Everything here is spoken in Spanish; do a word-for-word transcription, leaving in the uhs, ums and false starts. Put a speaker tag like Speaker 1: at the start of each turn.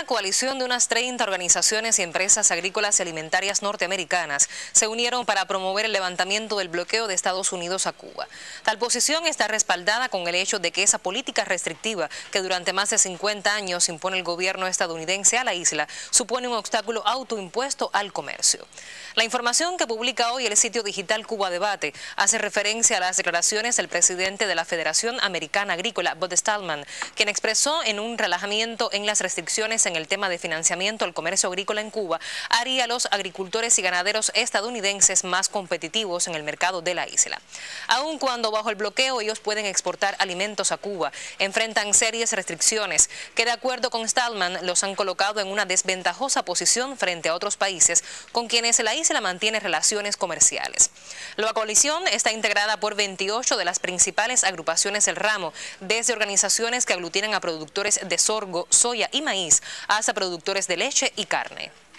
Speaker 1: Una coalición de unas treinta organizaciones y empresas agrícolas y alimentarias norteamericanas se unieron para promover el levantamiento del bloqueo de Estados Unidos a Cuba. Tal posición está respaldada con el hecho de que esa política restrictiva que durante más de cincuenta años impone el gobierno estadounidense a la isla supone un obstáculo autoimpuesto al comercio. La información que publica hoy el sitio digital Cuba Debate hace referencia a las declaraciones del presidente de la Federación Americana Agrícola, Bud Stallman, quien expresó en un relajamiento en las restricciones en el tema de financiamiento al comercio agrícola en Cuba haría a los agricultores y ganaderos estadounidenses más competitivos en el mercado de la isla. Aun cuando bajo el bloqueo ellos pueden exportar alimentos a Cuba, enfrentan serias restricciones que, de acuerdo con Stallman, los han colocado en una desventajosa posición frente a otros países con quienes la isla mantiene relaciones comerciales. La coalición está integrada por veintiocho de las principales agrupaciones del ramo, desde organizaciones que aglutinan a productores de sorgo, soya y maíz hasta productores de leche y carne.